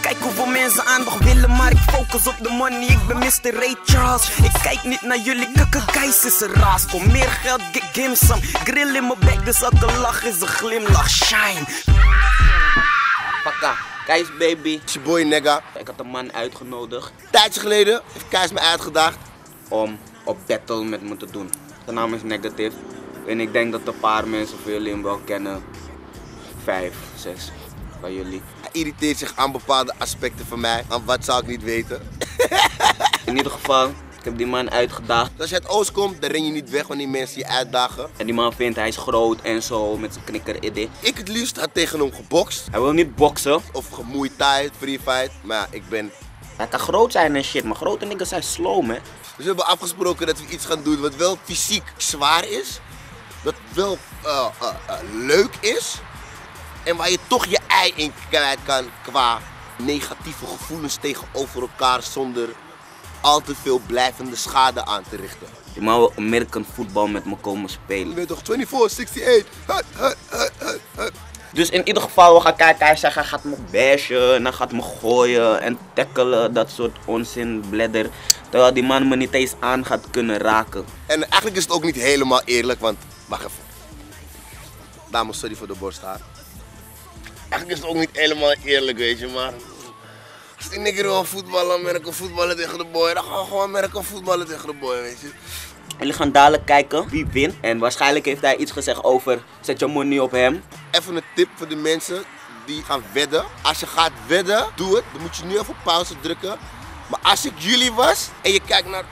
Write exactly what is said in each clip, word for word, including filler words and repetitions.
Kijk hoeveel mensen aandacht willen, maar ik focus op de money. Ik ben mister Ray Charles. Ik kijk niet naar jullie kakkekeis is een raas. Voor meer geld, get give some. Grill in mijn bek, dus elke lach is een glimlach. Shine. Pakka, Keis baby. It's your boy nigga. Ik had een man uitgenodigd. Een tijdje geleden heeft Keis me uitgedaagd om op battle met me te doen. De naam is Negative. En ik denk dat een paar mensen van jullie hem wel kennen. Vijf, zes van jullie. Hij irriteert zich aan bepaalde aspecten van mij. Aan wat zou ik niet weten. In ieder geval, ik heb die man uitgedaagd. Als je uit Oost komt, dan ren je niet weg wanneer mensen je uitdagen. En die man vindt hij is groot en zo met zijn knikker idee. Ik het liefst had tegen hem gebokst. Hij wil niet boksen. Of gemoeid tijd, free fight. Maar ja, ik ben... Hij kan groot zijn en shit, maar grote niggas zijn slow, man. Dus we hebben afgesproken dat we iets gaan doen wat wel fysiek zwaar is. Dat wel uh, uh, uh, leuk is. En waar je toch je ei in kwijt kan qua negatieve gevoelens tegenover elkaar zonder al te veel blijvende schade aan te richten. Die man wil American voetbal met me komen spelen. Je bent toch vierentwintig, zesenzestig? Hut, hut, hut, hut, hut. Dus in ieder geval, we gaan kijken, hij zegt hij gaat me bashen en hij gaat me gooien en tackelen, dat soort onzin, bladder. Terwijl die man me niet eens aan gaat kunnen raken. En eigenlijk is het ook niet helemaal eerlijk, want... Wacht even. Dames, sorry voor de borsthaar. Eigenlijk is het ook niet helemaal eerlijk, weet je, maar... Als die nigger wil voetballen, Amerika voetballen tegen de boy, dan gaan we gewoon Amerika voetballen tegen de boy, weet je. Jullie gaan dadelijk kijken wie wint. En waarschijnlijk heeft hij iets gezegd over zet je money op hem. Even een tip voor de mensen die gaan wedden. Als je gaat wedden, doe het. Dan moet je nu even pauze drukken. Maar als ik jullie was en je kijkt naar...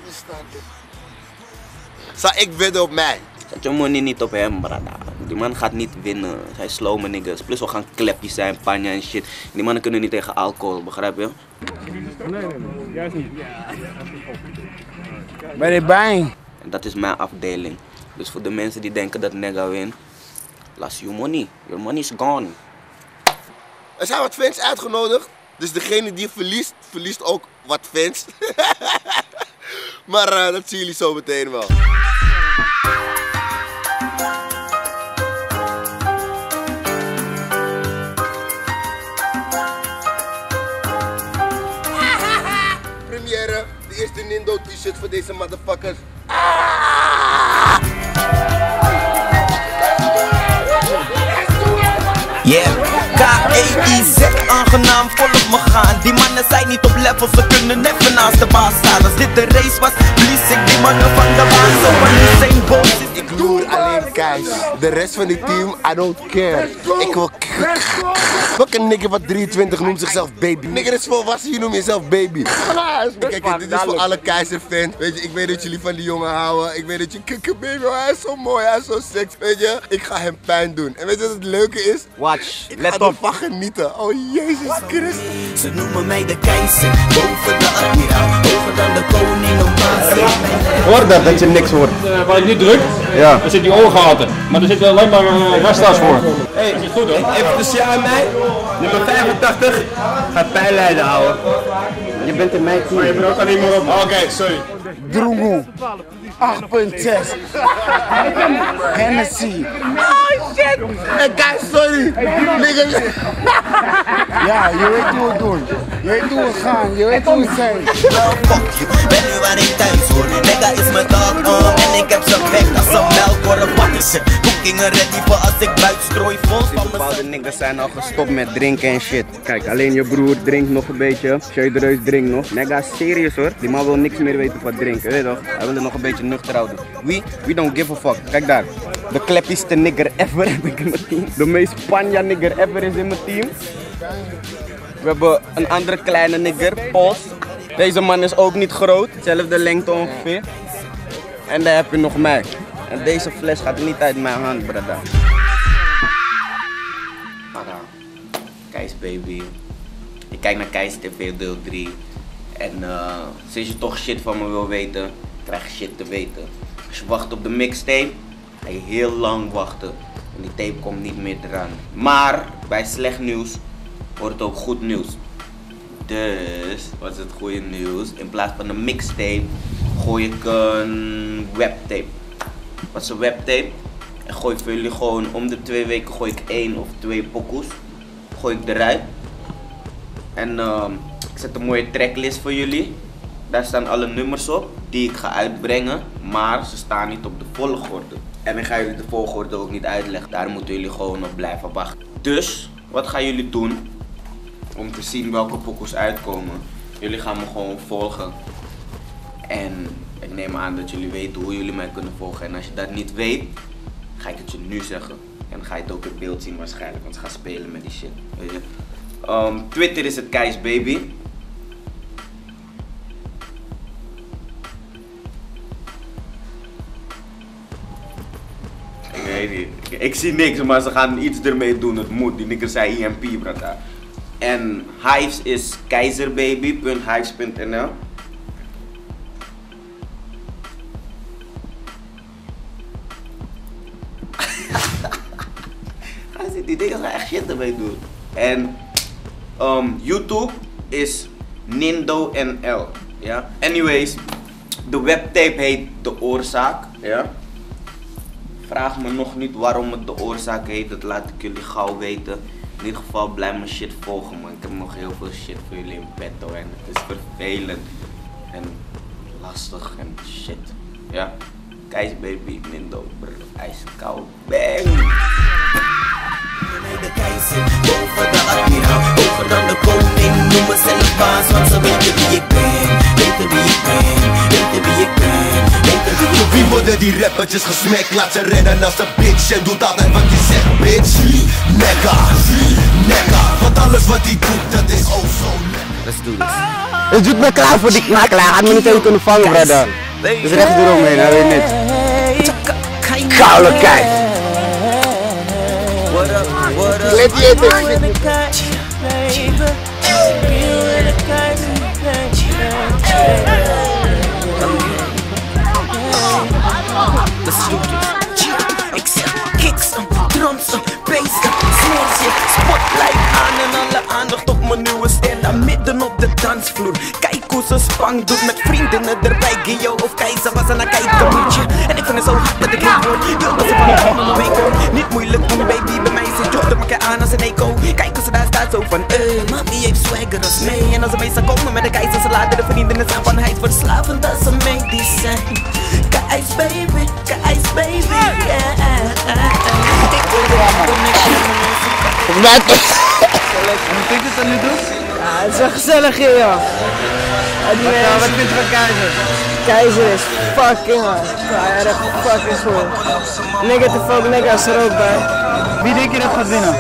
Zou ik wedden op mij? Zet je money niet op hem, brada. Die man gaat niet winnen. Hij is slow, niggas. Plus we gaan klepjes zijn, panja en shit. Die mannen kunnen niet tegen alcohol, begrijp je? Nee, nee, nee. Juist niet. Ben je bang? En dat is mijn afdeling. Dus voor de mensen die denken dat nigga win, last your money. Your money is gone. Er zijn wat fans uitgenodigd. Dus degene die verliest, verliest ook wat fans. Maar uh, dat zien jullie zo meteen wel. Première, de eerste Nindo t-shirt voor deze motherfuckers. Ah! Yeah, K E I Z, aangenaam, volop me gaan. Die mannen zijn niet op level, ze kunnen even naast de baas staan. Als dit de race was, blies ik die mannen van de baan. Zo van Usain Bolt. Ik doe alleen Keis. De rest van die team, I don't care. Ik wil... Welke nigger wat drieëntwintig noemt zichzelf baby? Nigger is volwassen, je noemt jezelf baby. Kijk, dit is voor alle Keizer-fans. Weet je, ik weet dat jullie van die jongen houden. Ik weet dat je kikke baby, hij is zo mooi, hij is zo sexy. Weet je, ik ga hem pijn doen. En weet je wat het leuke is? Watch, Ik let ga op. ervan genieten. Oh Jezus Christus. Ze noemen mij de keizer, boven de admiraal, hoger dan de koning om Hoor dat, dat je niks hoort. Uh, waar ik nu druk, ja. Daar zit die oorgaten. Maar er zitten alleen maar uh, rasta's voor. Hey, is het goed hoor? Even tussen jou en mij. Nummer vijfentachtig gaat pijnlijden houden. Je bent in mijn team. Maar je bent ook al niet meer op. Oké, okay, sorry. Droemoe. acht punt zes. Hennessy. Oh shit! Hey guys, sorry! Nigga! Ja, je weet hoe we het doen. Je weet hoe we gaan. Je weet hoe we zijn. fuck you, ben nu waar ik thuis hoor. Nigga is mijn dog on en ik heb zijn bek als een melk voor een bakkerse. Boekingen ready voor als ik buitstrooi vol van mijn... Bepaalde niggas zijn al gestopt met drinken en shit. Kijk, alleen je broer drinkt nog een beetje. Shay de Reus drinkt nog. Nigga, serieus hoor. Die man wil niks meer weten van drinken, weet je toch? Hij wil het nog een beetje nuchter houden. We, we don't give a fuck. Kijk daar. De kleppieste nigger ever heb ik in mijn team. De meest panja nigger ever is in mijn team. We hebben een andere kleine nigger, Pols. Deze man is ook niet groot. Hetzelfde lengte ongeveer. En daar heb je nog mij. En deze fles gaat niet uit mijn hand, brada. Para. Keis baby. Ik kijk naar Keis T V deel drie. En uh, sinds je toch shit van me wil weten, krijg je shit te weten. Als je wacht op de mixtape, ga je heel lang wachten. En die tape komt niet meer eraan. Maar bij slecht nieuws wordt ook goed nieuws. Dus, wat is het goede nieuws? In plaats van een mixtape, gooi ik een webtape. Wat is een webtape? En gooi ik voor jullie gewoon om de twee weken gooi ik één of twee pokoes. Gooi ik eruit. En uh, ik zet een mooie tracklist voor jullie. Daar staan alle nummers op die ik ga uitbrengen, maar ze staan niet op de volgorde. En ik ga jullie de volgorde ook niet uitleggen, daar moeten jullie gewoon op blijven wachten. Dus, wat gaan jullie doen om te zien welke pokoes uitkomen? Jullie gaan me gewoon volgen. En ik neem aan dat jullie weten hoe jullie mij kunnen volgen. En als je dat niet weet, ga ik het je nu zeggen. En dan ga je het ook in beeld zien waarschijnlijk, want ze gaan spelen met die shit. Weet je? Um, Twitter is het Keis Baby. Ik weet niet. Ik, ik zie niks, maar ze gaan iets ermee doen. Het moet. Die nikker zei I M P, brata. En Hives is keizerbaby punt hives punt n l. Die dingen gaan echt shit ermee doen. En um, YouTube is Nindo N L. Ja? Anyways, de webtape heet De Oorzaak. Ja? Vraag me nog niet waarom het De Oorzaak heet, dat laat ik jullie gauw weten. In ieder geval blijf mijn shit volgen, man. Ik heb nog heel veel shit voor jullie in petto en het is vervelend en lastig en shit. Ja? Keis Baby, Nindo, brr, ijskoud, bang! De keizer, boven de admiraal, hoger dan de koning. Noem me zelf baas, want ze weten wie ik ben. Weten wie ik ben, weten wie ik ben, weten wie ik ben. Wie worden die rappertjes gesmekt? Laat ze rennen als een bitch en doet altijd wat je zegt, bitch. Nekka, nekka, want alles wat hij doet, dat is ook zo lekker. Let's do this. Het doet me klaar voor die knaklaar, hij had me niet even kunnen vangen, brother. Dus recht eromheen, hij weet niet. Koude kijk. What up, what up? Let die even Let's do this. Ik zeg kicks, drums, bass, snares, spotlight aan en alle aandacht op mijn nieuwe ster. Daar midden op de dansvloer. Kijk hoe ze spang doet met vriendinnen erbij. Gio of Keizer was aan het kijken, moet je. En ik vind het zo hard dat ik heen word. Wil dat ze van me allemaal mee komen. Niet moeilijk doen, baby, bij mij zit Jord, maak je aan als een eco. Kijk hoe ze daar staat zo van, eh, mami heeft swagger als mee. En als ze mee zou komen met de Keizer, ze laten de vriendinnen zeggen van hij is verslavend als ze medicijn. Keis baby, Keis baby, yeah. Ik wil de connection. Wat? Hoe vind je het dan nu doen? Ja, het is wel gezellig hier, joh. En die Ja, wat vind je van Keizer? Keizer is fucking hard. Ja, erg fucking goed. Negative ook, niggas er ook bij. Wie denk je dat gaat winnen?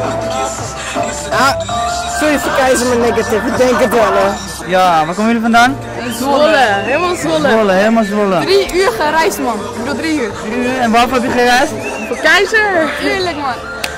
Ja, sorry voor Keizer met negative, ik denk het wel, hè. Ja, waar komen jullie vandaan? Zwolle, helemaal Zwolle. Zwolle, helemaal Zwolle. Drie uur gereisd, man. Ik bedoel drie uur. Drie uur. En waarvoor heb je gereisd? Voor Keizer? Tuurlijk, man.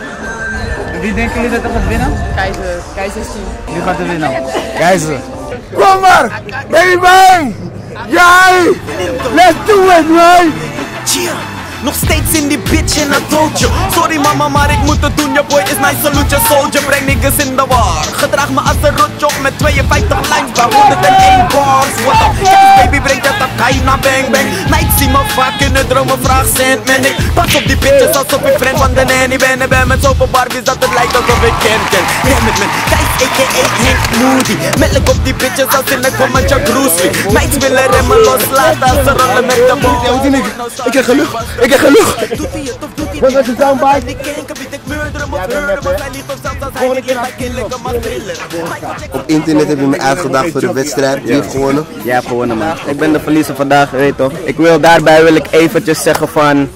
Wie denken jullie dat er gaat winnen? Keizer, Keizer is team. Wie gaat er winnen? Keizer. Kom maar! Baby! Jij! Let's do it, man! Chia, nog steeds in die bitch en I told you. Sorry mama, maar ik moet het doen. Je boy is nice, salute je soldier. Breng niggas in de war. Gedraag me als een rotjoch met tweeënvijftig lines bij honderdéén bars. What up? Yes, baby, breng je dat kai naar bang bang. Night zie me vaak in de dromen, vraag Sandman. Ik pas op die bitches alsof ik friend van de nanny ben. En ben met zoveel Barbies dat het lijkt alsof ik ken ken. Damn it man, kijk a k a. Hank Moody. Melk op die bitches als in een kommetje Bruce Lee. Meid willen remmen loslaten als ze rollen met de boel. Ik krijg genoeg, ik krijg genoeg. Doet hij het of doet hij Wat was de soundbite? Ik ken, kan ik murder hem of hurden, want hij liegt of zelfs als hij niet bij kinderlijke maar thriller. Op internet heb je me uitgedaagd voor de wedstrijd. Wie heeft gewonnen? Jij hebt gewonnen, man. Ik ben de verliezer vandaag, weet je toch? Ik wil daarbij wil ik eventjes zeggen van...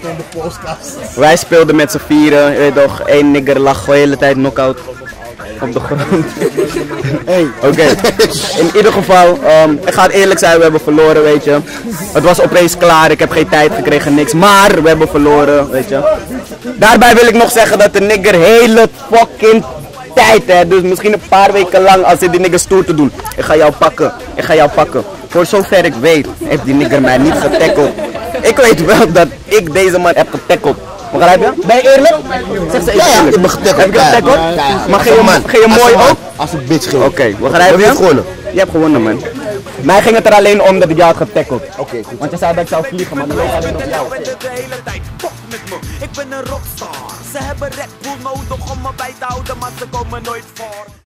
Wij speelden met z'n vieren, je weet toch? Eén nigger lag de hele tijd knock-out op de grond. Hey. Oké, okay. In ieder geval, um, ik ga het eerlijk zijn, we hebben verloren, weet je. Het was opeens klaar, ik heb geen tijd gekregen, niks. Maar we hebben verloren, weet je. Daarbij wil ik nog zeggen dat de nigger hele fucking tijd, hè. Dus misschien een paar weken lang als hij die nigger stoer te doen. Ik ga jou pakken, ik ga jou pakken. Voor zover ik weet, heeft die nigger mij niet getackeld. Ik weet wel dat ik deze man heb getackeld. Begrijp je? Ben je eerlijk? Zeg ze even Ja, ja, eerlijk. ik ben getackeld. Heb je getackeld? Maar ging je, man, ging je mooi ook? Als een bitch ging. Oké, okay, begrijp je? Je hebt gewonnen. Je hebt gewonnen, man. Mij ging het er alleen om dat ik jou had getackeld. Oké, okay, goed. Want je zei dat ik zou vliegen, maar dat was alleen op jou. Ik ben een rockstar. Ze hebben Red Bull nodig om me bij te houden, maar ze komen nooit voor.